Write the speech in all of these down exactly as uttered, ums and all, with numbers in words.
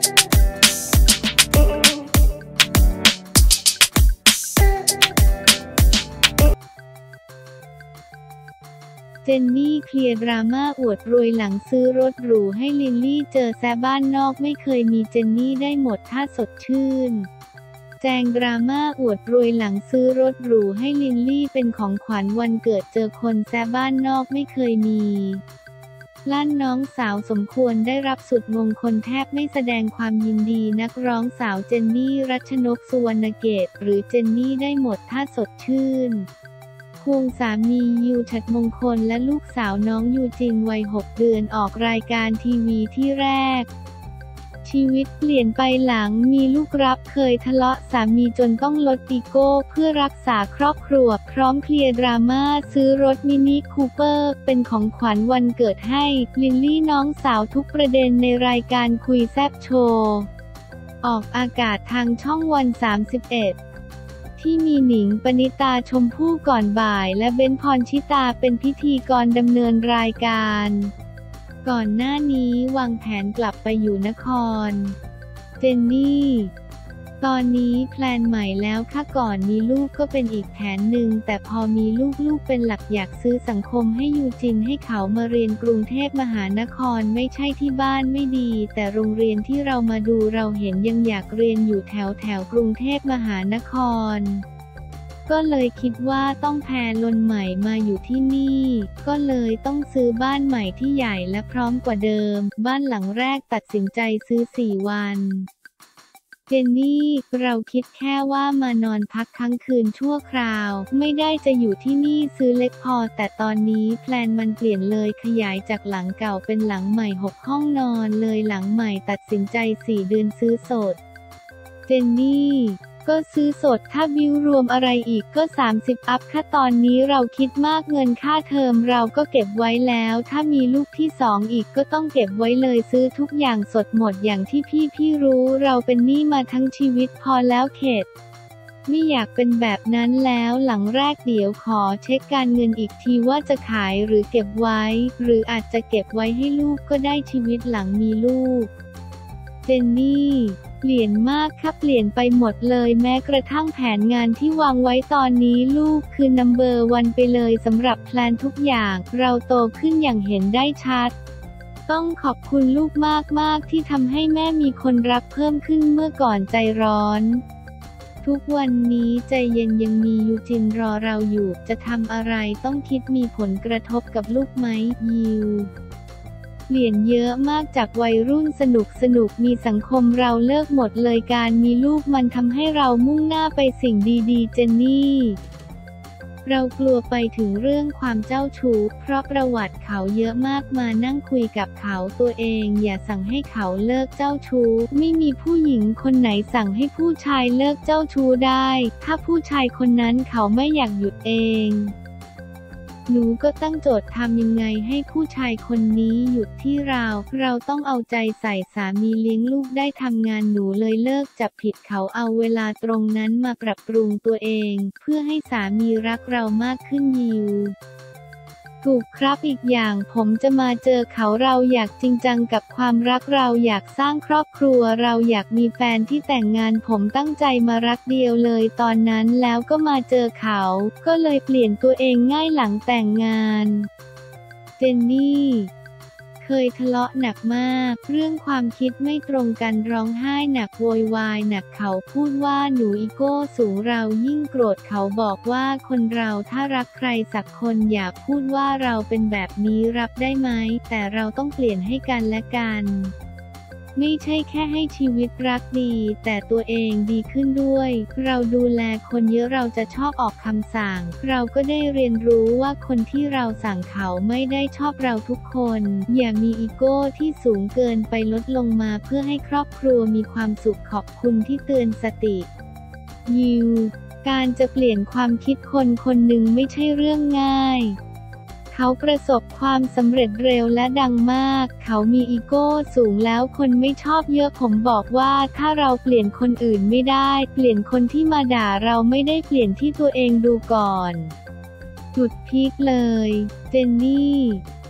เจนนี่เคลียร์ดราม่าอวดรวยหลังซื้อรถหรูให้ลิลลี่เจอแซะบ้านนอกไม่เคยมีเจนนี่ได้หมดถ้าสดชื่นแจงดราม่าอวดรวยหลังซื้อรถหรูให้ลิลลี่เป็นของขวัญวันเกิดเจอคนแซะบ้านนอกไม่เคยมีลั่นน้องสาวสมควรได้รับสุดมงคลแทบไม่แสดงความยินดีนักร้องสาวเจนนี่รัชนกสุวรรณเกตหรือเจนนี่ได้หมดถ้าสดชื่นควงสามียูฉัตรมงคลและลูกสาวน้องยูจินวัยหกเดือนออกรายการทีวีที่แรกชีวิตเปลี่ยนไปหลังมีลูกรับเคยทะเลาะสามีจนต้องลดอีโก้เพื่อรักษาครอบครัวพร้อมเคลียร์ดราม่าซื้อรถมินิคูเปอร์เป็นของขวัญวันเกิดให้ลิลลี่น้องสาวทุกประเด็นในรายการคุยแซ่บโชว์ออกอากาศทางช่องวันสามสิบเอ็ดที่มีหนิงปณิตาชมพู่ก่อนบ่ายและเบนพรชิตาเป็นพิธีกรดำเนินรายการก่อนหน้านี้วางแผนกลับไปอยู่นครเจนนี่ตอนนี้แพลนใหม่แล้วค่ะก่อนมีลูกก็เป็นอีกแผนหนึ่งแต่พอมีลูกลูกเป็นหลักอยากซื้อสังคมให้ยูจินให้เขามาเรียนกรุงเทพมหานครไม่ใช่ที่บ้านไม่ดีแต่โรงเรียนที่เรามาดูเราเห็นยังอยากเรียนอยู่แถวแถวกรุงเทพมหานครก็เลยคิดว่าต้องแพลนใหม่มาอยู่ที่นี่ก็เลยต้องซื้อบ้านใหม่ที่ใหญ่และพร้อมกว่าเดิมบ้านหลังแรกตัดสินใจซื้อสี่วันเจนนี่เราคิดแค่ว่ามานอนพักค้างคืนชั่วคราวไม่ได้จะอยู่ที่นี่ซื้อเล็กพอแต่ตอนนี้แพลนมันเปลี่ยนเลยขยายจากหลังเก่าเป็นหลังใหม่หกห้องนอนเลยหลังใหม่ตัดสินใจสี่เดือนซื้อสดเจนนี่ก็ซื้อสดถ้าบิวรวมอะไรอีกก็สามสิบอัพค่ะตอนนี้เราคิดมากเงินค่าเทอมเราก็เก็บไว้แล้วถ้ามีลูกที่สองอีกก็ต้องเก็บไว้เลยซื้อทุกอย่างสดหมดอย่างที่พี่พี่รู้เราเป็นหนี้มาทั้งชีวิตพอแล้วเข็ดไม่อยากเป็นแบบนั้นแล้วหลังแรกเดี๋ยวขอเช็คการเงินอีกทีว่าจะขายหรือเก็บไว้หรืออาจจะเก็บไว้ให้ลูกก็ได้ชีวิตหลังมีลูกเจนนี่เปลี่ยนมากค่ะเปลี่ยนไปหมดเลยแม้กระทั่งแผนงานที่วางไว้ตอนนี้ลูกคือนัมเบอร์วันไปเลยสำหรับแพลนทุกอย่างเราโตขึ้นอย่างเห็นได้ชัดต้องขอบคุณลูกมากๆที่ทำให้แม่มีคนรักเพิ่มขึ้นเมื่อก่อนใจร้อนทุกวันนี้ใจเย็นยังมียูจินรอเราอยู่จะทำอะไรต้องคิดมีผลกระทบกับลูกไหมยิวเปลี่ยนเยอะมากจากวัยรุ่นสนุกสนุกมีสังคมเราเลิกหมดเลยการมีลูกมันทำให้เรามุ่งหน้าไปสิ่งดีๆเจนนี่เรากลัวไปถึงเรื่องความเจ้าชู้เพราะประวัติเขาเยอะมากมานั่งคุยกับเขาตัวเองอย่าสั่งให้เขาเลิกเจ้าชู้ไม่มีผู้หญิงคนไหนสั่งให้ผู้ชายเลิกเจ้าชู้ได้ถ้าผู้ชายคนนั้นเขาไม่อยากหยุดเองหนูก็ตั้งโจทย์ทำยังไงให้ผู้ชายคนนี้หยุดที่เราเราต้องเอาใจใส่สามีเลี้ยงลูกได้ทำงานหนูเลยเลิกจับผิดเขาเอาเวลาตรงนั้นมาปรับปรุงตัวเองเพื่อให้สามีรักเรามากขึ้นยิวถูกครับอีกอย่างผมจะมาเจอเขาเราอยากจริงจังกับความรักเราอยากสร้างครอบครัวเราอยากมีแฟนที่แต่งงานผมตั้งใจมารักเดียวเลยตอนนั้นแล้วก็มาเจอเขาก็เลยเปลี่ยนตัวเองง่ายหลังแต่งงานเจนนี่เคยทะเลาะหนักมากเรื่องความคิดไม่ตรงกันร้องไห้หนักโวยวายหนักเขาพูดว่าหนูอีโก้สูงเรายิ่งโกรธเขาบอกว่าคนเราถ้ารักใครสักคนอย่าพูดว่าเราเป็นแบบนี้รับได้ไหมแต่เราต้องเปลี่ยนให้กันและกันไม่ใช่แค่ให้ชีวิตรักดีแต่ตัวเองดีขึ้นด้วยเราดูแลคนเยอะเราจะชอบออกคำสั่งเราก็ได้เรียนรู้ว่าคนที่เราสั่งเขาไม่ได้ชอบเราทุกคนอย่ามีอีโก้ที่สูงเกินไปลดลงมาเพื่อให้ครอบครัวมีความสุขขอบคุณที่เตือนสติยิวการจะเปลี่ยนความคิดคนคนหนึ่งไม่ใช่เรื่องง่ายเขาประสบความสำเร็จเร็วและดังมากเขามีอีโก้สูงแล้วคนไม่ชอบเยอะผมบอกว่าถ้าเราเปลี่ยนคนอื่นไม่ได้เปลี่ยนคนที่มาด่าเราไม่ได้เปลี่ยนที่ตัวเองดูก่อนจุดพีคเลยเจนนี่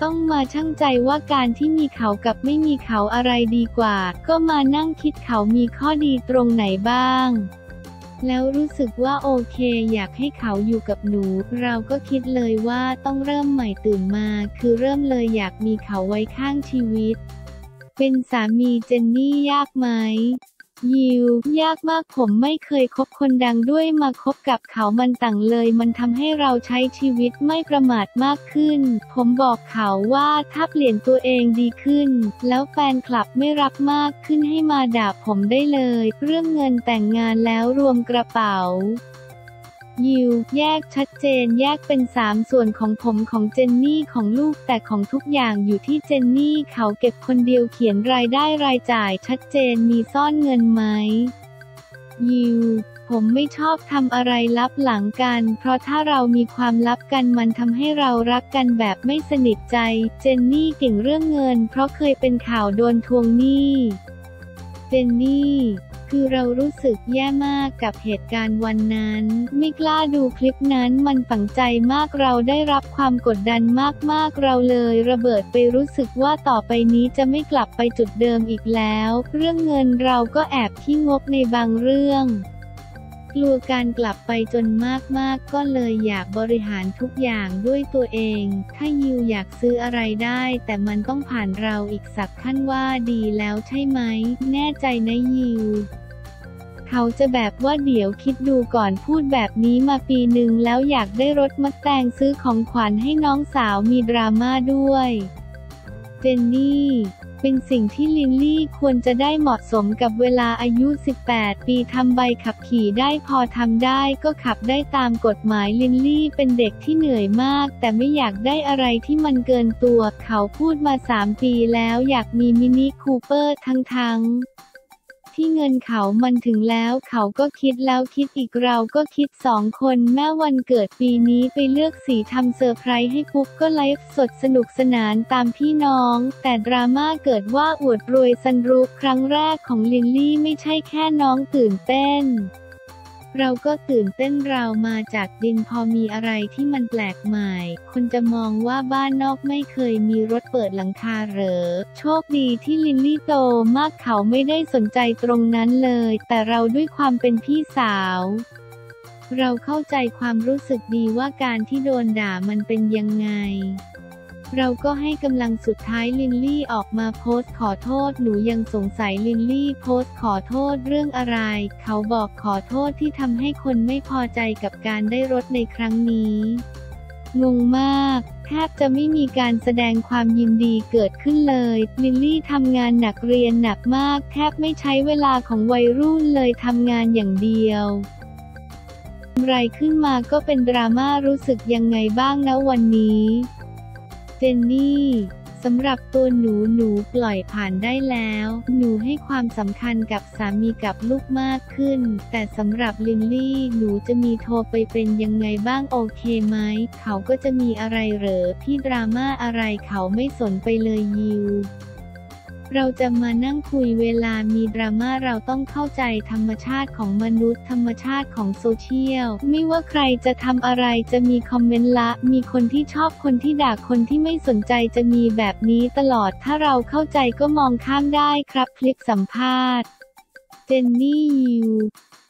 ต้องมาชั่งใจว่าการที่มีเขากับไม่มีเขาอะไรดีกว่า ก็มานั่งคิดเขามีข้อดีตรงไหนบ้างแล้วรู้สึกว่าโอเคอยากให้เขาอยู่กับหนูเราก็คิดเลยว่าต้องเริ่มใหม่ตื่นมาคือเริ่มเลยอยากมีเขาไว้ข้างชีวิตเป็นสามีเจนนี่ยากไหมยิวยากมากผมไม่เคยคบคนดังด้วยมาคบกับเขามันต่างเลยมันทำให้เราใช้ชีวิตไม่ประมาทมากขึ้นผมบอกเขาว่าถ้าเปลี่ยนตัวเองดีขึ้นแล้วแฟนคลับไม่รักมากขึ้นให้มาด่าผมได้เลยเรื่องเงินแต่งงานแล้วรวมกระเป๋ายิวแยกชัดเจนแยกเป็นสามส่วนของผมของเจนนี่ของลูกแต่ของทุกอย่างอยู่ที่เจนนี่เขาเก็บคนเดียวเขียนรายได้รายจ่ายชัดเจนมีซ่อนเงินไหมยิวผมไม่ชอบทำอะไรลับหลังกันเพราะถ้าเรามีความลับกันมันทำให้เรารักกันแบบไม่สนิทใจเจนนี่เก่งเรื่องเงินเพราะเคยเป็นข่าวโดนทวงหนี้เจนนี่คือเรารู้สึกแย่มากกับเหตุการณ์วันนั้นไม่กล้าดูคลิปนั้นมันฝังใจมากเราได้รับความกดดันมากๆเราเลยระเบิดไปรู้สึกว่าต่อไปนี้จะไม่กลับไปจุดเดิมอีกแล้วเรื่องเงินเราก็แอบขี้งกในบางเรื่องกลัวการกลับไปจนมากๆก็เลยอยากบริหารทุกอย่างด้วยตัวเองถ้ายิวอยากซื้ออะไรได้แต่มันต้องผ่านเราอีกสักขั้นว่าดีแล้วใช่ไหมแน่ใจนะยิวเขาจะแบบว่าเดี๋ยวคิดดูก่อนพูดแบบนี้มาปีหนึ่งแล้วอยากได้รถมัสแตงซื้อของขวัญให้น้องสาวมีดราม่าด้วยเจนนี่เป็นสิ่งที่ลินลี่ควรจะได้เหมาะสมกับเวลาอายุสิบแปดปีทำใบขับขี่ได้พอทำได้ก็ขับได้ตามกฎหมายลินลี่เป็นเด็กที่เหนื่อยมากแต่ไม่อยากได้อะไรที่มันเกินตัวเขาพูดมาสามปีแล้วอยากมีมินิคูเปอร์ทั้งๆที่เงินเขามันถึงแล้วเขาก็คิดแล้วคิดอีกเราก็คิดสองคนแม่วันเกิดปีนี้ไปเลือกสีทำเซอร์ไพรส์ให้ปุ๊บก็ไลฟ์สดสนุกสนานตามพี่น้องแต่ดราม่าเกิดว่าอวดรวยซันรูฟครั้งแรกของลินลี่ไม่ใช่แค่น้องตื่นเต้นเราก็ตื่นเต้นเรามาจากดินพอมีอะไรที่มันแปลกใหม่คนจะมองว่าบ้านนอกไม่เคยมีรถเปิดหลังคาเหรอโชคดีที่ลินลี่โตมากเขาไม่ได้สนใจตรงนั้นเลยแต่เราด้วยความเป็นพี่สาวเราเข้าใจความรู้สึกดีว่าการที่โดนด่ามันเป็นยังไงเราก็ให้กำลังสุดท้ายลินลี่ออกมาโพสต์ขอโทษหนูยังสงสัยลินลี่โพสต์ขอโทษเรื่องอะไรเขาบอกขอโทษที่ทำให้คนไม่พอใจกับการได้รถในครั้งนี้งงมากแทบจะไม่มีการแสดงความยินดีเกิดขึ้นเลยลินลี่ทำงานหนักเรียนหนักมากแทบไม่ใช้เวลาของวัยรุ่นเลยทำงานอย่างเดียวอะไรขึ้นมาก็เป็นดราม่ารู้สึกยังไงบ้างนะวันนี้เจนนี่สำหรับตัวหนูหนูปล่อยผ่านได้แล้วหนูให้ความสำคัญกับสามีกับลูกมากขึ้นแต่สำหรับลินลี่หนูจะมีโทรไปเป็นยังไงบ้างโอเคไหมเขาก็จะมีอะไรเหรอพี่ดราม่าอะไรเขาไม่สนไปเลยยิวเราจะมานั่งคุยเวลามีดราม่าเราต้องเข้าใจธรรมชาติของมนุษย์ธรรมชาติของโซเชียลไม่ว่าใครจะทำอะไรจะมีคอมเมนต์ละมีคนที่ชอบคนที่ด่าคนที่ไม่สนใจจะมีแบบนี้ตลอดถ้าเราเข้าใจก็มองข้ามได้ครับคลิปสัมภาษณ์เจนนี่ยิว